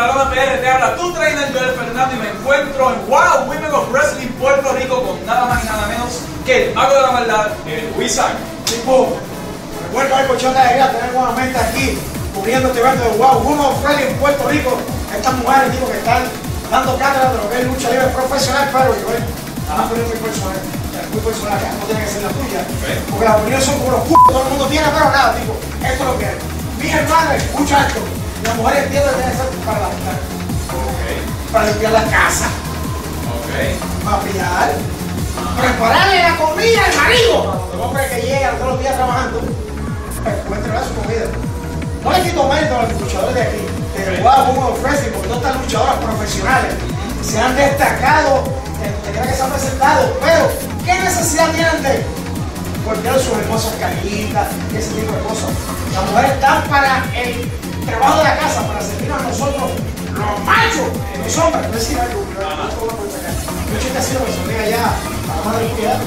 la Lona PR, te habla tu trainer Joel Fernando y me encuentro en Wow Women of Wrestling Puerto Rico con nada más y nada menos que el mago de la maldad, el Wizard. Tipo, recuerdo el colchón de alegría tener nuevamente aquí cubriendo este evento de Wow Women of Wrestling en Puerto Rico. Estas mujeres, tipo, que están dando cátedra de lo que es lucha libre profesional, pero yo están poniendo muy personal, que no tiene que ser la tuya. Porque las opiniones son como los culos, todo el mundo tiene, pero nada, tipo, esto es lo que es. Mi hermano, escucha esto. La mujer entiende que tiene que ser para la mujer. Para limpiar la casa. Mapear. Prepararle la comida al marido. El hombre que llega todos los días trabajando, pues puede entregar su comida. No le quito mérito a los luchadores de aquí, de Wow Women of Wrestling, porque todas estas luchadoras profesionales se han destacado, que se han presentado, pero ¿qué necesidad tienen de voltear sus hermosas cajitas y ese tipo de cosas? Las mujeres están para el trabajo de la casa, para servirnos a nosotros, los machos, los hombres. No decir algo, yo chiste así, lo que se diga ya a la madre de cuidado.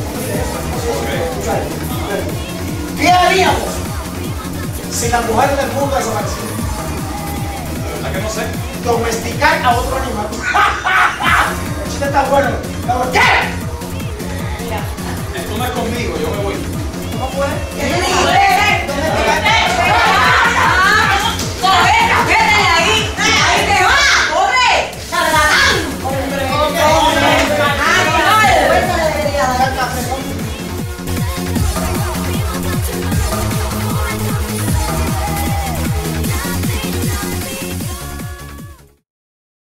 ¿Qué haríamos si las mujeres del mundo desaparecieran? La verdad que no sé. Domesticar a otro animal. El chiste está bueno. ¿Pero qué? Esto no es conmigo, yo me voy. ¿Cómo fue?